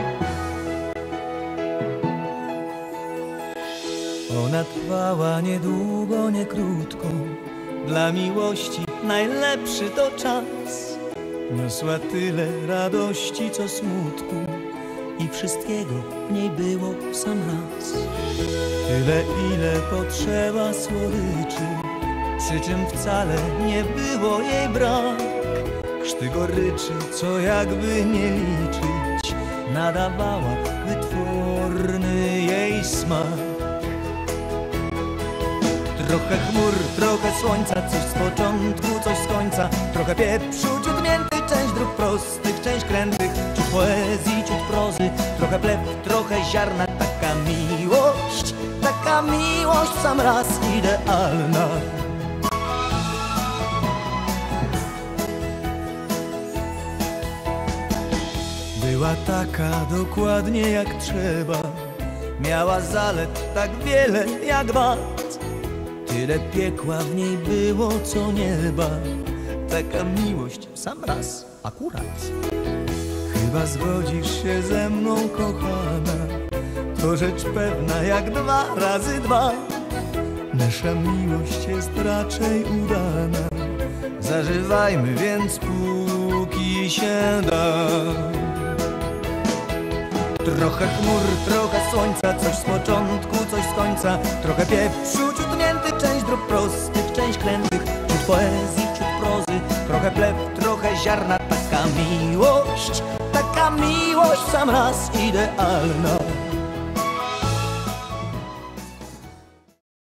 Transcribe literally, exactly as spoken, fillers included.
Ona trwała niedługo, nie krótko. Dla miłości najlepszy to czas. Niosła tyle radości, co smutku, i wszystkiego w niej było w sam raz. Tyle, ile potrzeba słodyczy, przy czym wcale nie było jej brak. Krzty goryczy, co jakby nie liczyć, nadawała wytworny jej smak. Trochę chmur, trochę słońca, coś z początku, coś z końca. Trochę pieprzu, ciut mięty, część dróg prostych, część krętych. Ciut poezji, ciut prozy, trochę plew, trochę ziarna. Taka miłość, taka miłość w sam raz idealna. Była taka dokładnie jak trzeba. Miała zalet tak wiele jak wad. Tyle piekła w niej było, co nieba. Taka miłość w sam raz akurat. Chyba zgodzisz się ze mną, kochana, to rzecz pewna jak dwa razy dwa. Nasza miłość jest raczej udana. Zażywajmy więc póki się da. Trochę chmur, trochę słońca, coś z początku, coś z końca. Trochę pieprzu, ciut mięty, część dróg prostych, część krętych. Ciut poezji, ciut prozy, trochę plew, trochę ziarna. Taka miłość, taka miłość w sam raz idealna.